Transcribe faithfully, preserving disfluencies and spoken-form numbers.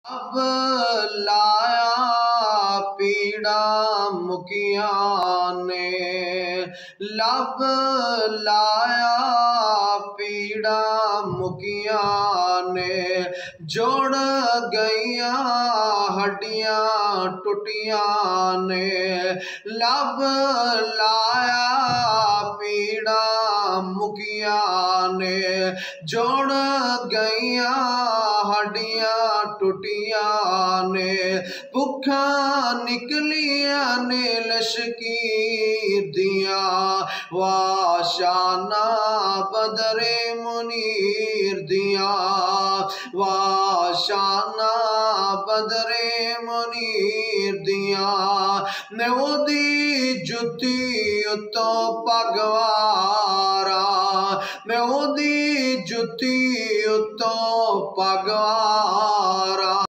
अब लाया पीड़ा मुकिया ने, लब लाया पीड़ा मुकिया ने, जोड़ गईया हड्डियां टुटिया ने। लब लाया पीड़ा मुकिया ने, जोड़ गईया हड्डियां टुटिया ने। भुखा निकलिया ने लशकी दिया, वाशाना बदरे मुनीर दिया, वाशाना बदरे मुनीर दिया। ने ओदी जुती उतो पगवारा, मैं ओदी जुती उतो पगवारा।